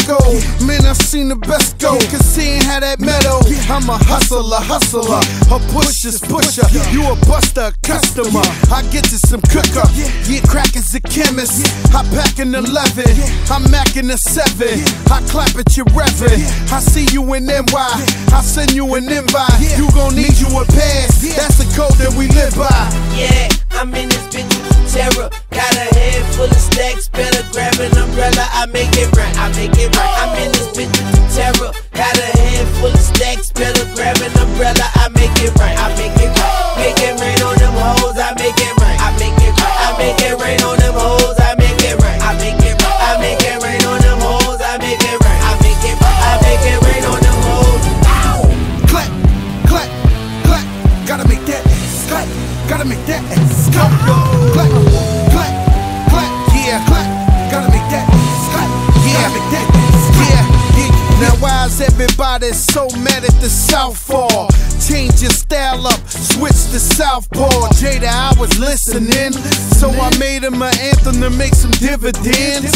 go. Man, I've seen the best go, cause he ain't had that metal. I'm a hustler, a pusher's pusher. You a buster, customer. I get you some cooker. Yeah, crack is a chemist. I pack an 11. I'm macking a 7. I clap at your reverend. I see you in NY. I send you an invite. You gon' need you a pass. That's the code that we live by. Yeah, I'm in this bitch with terror. Got a head full of stacks. Better grab an umbrella. I make it right. I make it right. I'm in this bitch with terror. Got a head full of stacks. Better grab an umbrella. I make it right. I make it right. Make it rain on them hoes. I make it right. I make it right. I make it rain on them hoes. I make it right. I make it right. I make it rain on them hoes. I make it right. I make it right. I make it rain on them hoes. Clap, clap, clap. Gotta make that ass clap. Gotta make that ass clap. Clap, clap, clap. Yeah, clap. Gotta make that ass clap. Yeah, make that ass clap. Yeah. Now why is everybody so mad at the Southpaw? Change your style up, switch to Southpaw. Jada, I was listening, so I made him an anthem to make some dividends.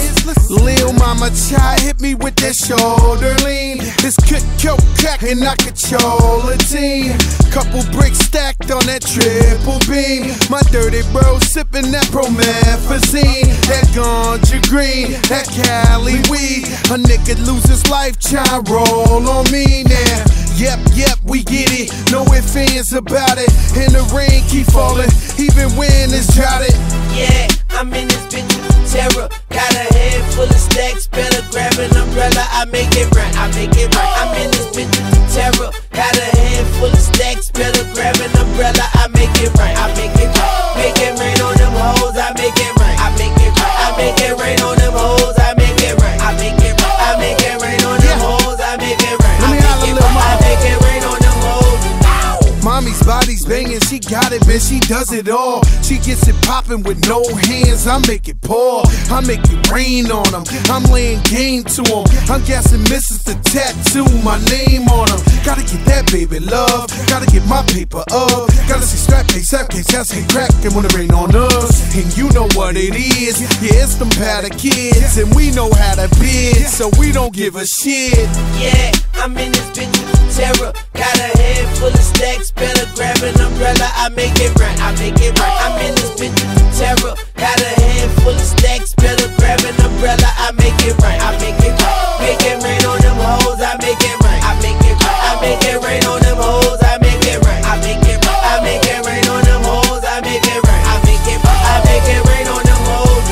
Lil Mama Chai hit me with that shoulder lean. This could coke crack and I control a team. Couple bricks stacked on that triple beam. My dirty bro sipping that promethazine. That ganja green, that Cali weed. A nigga lose his life, try roll on me now. Yep, we get it. No ifs, ands about it. And the rain keep falling, even when it's droughted. Yeah, I'm in this bitch with terror. Got a head full of stacks. Better grab an umbrella. I make it right. I make it right. I'm in this bitch with terror. Got a head full of stacks. Better grab an umbrella. I make it right. I make it right. Make it rain on them hoes. I make it right. I make it right. I make it rain on them hoes. I make it right. I make it right. I make it rain on them hoes. I make it right. I make it rain on them hoes. Mommy's body's banging, she got it, man, she does it all. She gets it popping with no hands, I make it pour. I make it rain on them, I'm laying game to them. I'm guessing misses the tattoo, my name on them. Gotta get that baby love, gotta get my paper up. Gotta see strap case, that's ain't crackin' when it rain on us. And you know what it is, yeah, it's them powder kids. And we know how to bid, so we don't give a shit. Yeah, I'm in this bitch with terror. Got a head full of stacks. Better grab an umbrella. I make it right. I make it right. I'm in this bitch with terror. Got a head full of stacks. Better grab an umbrella. I make it right. I make it right. Make it rain on them hoes. I make it right. I make it right. I make it rain on them hoes. I make it right. I make it right. I make it rain on them hoes. I make it right. I make it right. I make it rain on them hoes.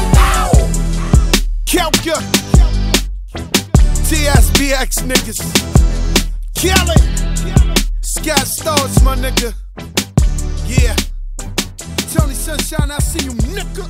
Kelka, TSBX niggas, kill it. Scott Stars, my nigga. Yeah. Tony Sunshine, I see you, nigga.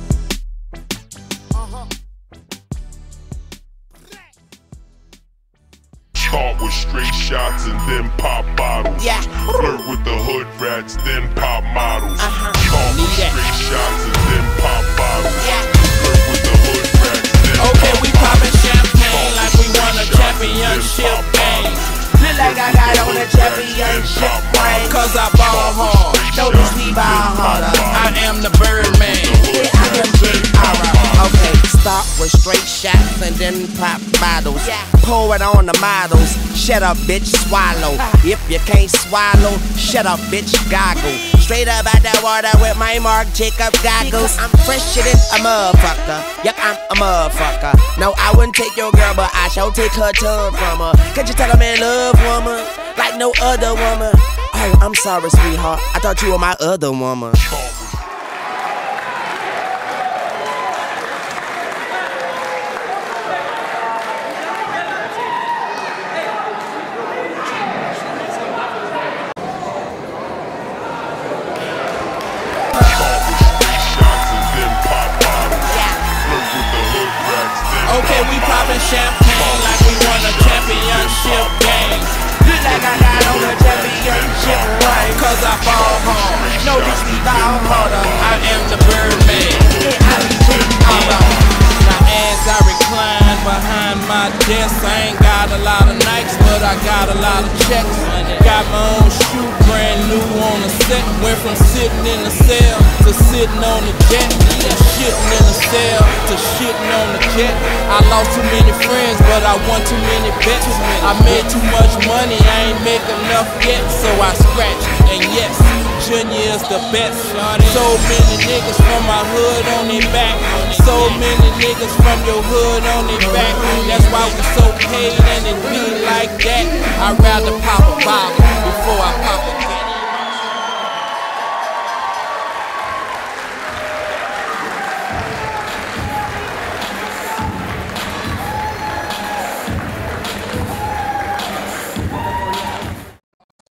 Start with straight shots and then pop bottles. Yeah. Flirt with the hood rats, then pop models. Start with straight shots and then pop bottles. Yeah. Flirt with the hood rats, then okay, pop we poppin' bottles. champagne like we won a championship game. Look like I got on a championship ring. Cause I ball hard. Notice we ball harder. I am the Birdman. Yeah, I am Jay. Okay, start with straight shots and then pop bottles. Pour it on the models. Shut up, bitch, swallow. If you can't swallow, shut up, bitch, goggle. Straight up out that water with my Marc Jacob goggles. I'm fresher than a motherfucker. Yep, I'm a motherfucker. No, I wouldn't take your girl, but I shall take her tongue from her. Could you tell I'm in love, woman? Like no other woman. Oh, I'm sorry, sweetheart. I thought you were my other woman. Okay, we poppin' champagne like we won a championship game. Look like I got on a championship ring. Cause I ball hard. Notice we ball harder. I am the Birdman. Yeah, I am Jay. Now as I recline behind my my desk. I ain't got a lot of Nikes, but I got a lot of checks. Got my own shoe, brand new on the set. Went from sitting in the cell to sitting on the jet. Shitting in the cell to shitting on the jet. I lost too many friends, but I won too many bets. I made too much money, I ain't make enough yet, so I scratch. And yes, Junior is the best. So many niggas from my hood on their back. So many niggas from your hood on their back. That's why we so